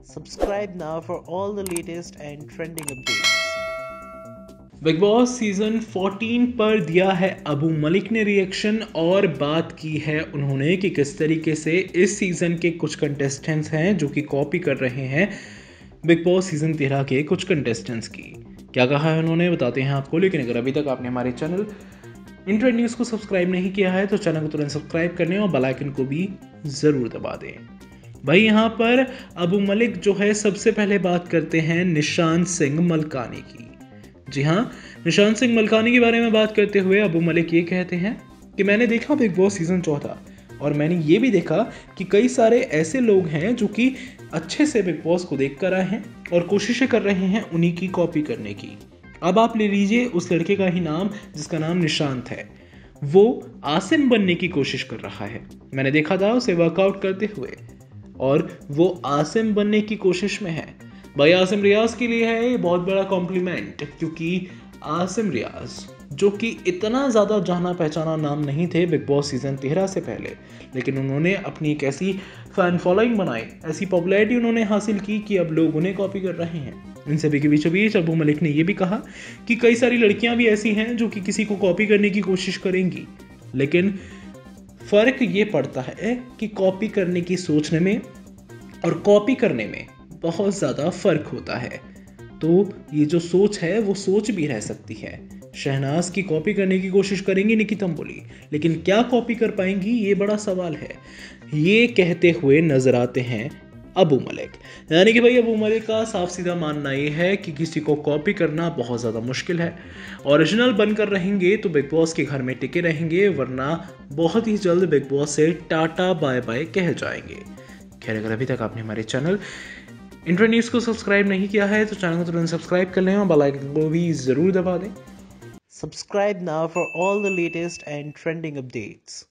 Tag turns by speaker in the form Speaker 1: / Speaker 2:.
Speaker 1: Subscribe now for all the latest and trending updates.
Speaker 2: Bigg Boss season 14 पर दिया है अबू मलिक ने रिएक्शन और बात की है उन्होंने कि किस तरीके से इस सीजन के कुछ कंटेस्टेंट्स हैं जो कि कॉपी कर रहे हैं बिग बॉस सीजन 13 के कुछ कंटेस्टेंट्स की। क्या कहा है उन्होंने बताते हैं आपको, लेकिन अगर अभी तक आपने हमारे चैनल इंट्रेंड न्यूज़ को सब्सक्राइब नहीं किया है तो चैनल को तुरंत सब्सक्राइब करने और बेल आइकन को भी ज़रूर दबा दें। भाई यहाँ पर अबू मलिक जो है सबसे पहले बात करते हैं निशांत सिंह मलकानी की। जी हाँ, निशांत सिंह मलकानी के बारे में बात करते हुए अबू मलिक ये कहते हैं कि मैंने देखा बिग बॉस सीजन 14 और मैंने ये भी देखा कि कई सारे ऐसे लोग हैं जो कि अच्छे से बिग बॉस को देख कर आए हैं और कोशिशें कर रहे हैं उन्हीं की कॉपी करने की। अब आप ले लीजिए उस लड़के का ही नाम जिसका नाम निशांत है, वो आसिम बनने की कोशिश कर रहा है। मैंने देखा था उसे वर्कआउट करते हुए और वो आसिम बनने की कोशिश में है। भाई आसिम रियाज के लिए है ये बहुत बड़ा कॉम्प्लीमेंट, क्योंकि आसिम रियाज जो कि इतना ज़्यादा जाना पहचाना नाम नहीं थे बिग बॉस सीजन 13 से पहले, लेकिन उन्होंने अपनी एक ऐसी फैन फॉलोइंग बनाई, ऐसी पॉपुलैरिटी उन्होंने हासिल की कि अब लोग उन्हें कॉपी कर रहे हैं। इन सभी के बीचों बीच अबू मलिक ने यह भी कहा कि कई सारी लड़कियां भी ऐसी हैं जो कि किसी को कॉपी करने की कोशिश करेंगी, लेकिन फ़र्क ये पड़ता है कि कॉपी करने की सोचने में और कॉपी करने में बहुत ज़्यादा फ़र्क होता है। तो ये जो सोच है वो सोच भी रह सकती है। शहनाज की कॉपी करने की कोशिश करेंगी निकी तंबोली, लेकिन क्या कॉपी कर पाएंगी ये बड़ा सवाल है। ये कहते हुए नजर आते हैं अबू मलिक, यानी कि भाई अबू मलिक का साफ सीधा मानना ये है कि किसी को कॉपी करना बहुत ज़्यादा मुश्किल है। ओरिजिनल बनकर रहेंगे तो बिग बॉस के घर में टिके रहेंगे, वरना बहुत ही जल्द बिग बॉस से टाटा बाय बाय कह जाएंगे। खैर, अगर अभी तक आपने हमारे चैनल इंट्रेंड न्यूज़ को सब्सक्राइब नहीं किया है तो चैनल को तुरंत सब्सक्राइब कर लें और बेल आइकन को भी ज़रूर दबा दें।
Speaker 1: Subscribe now for all the latest and trending updates.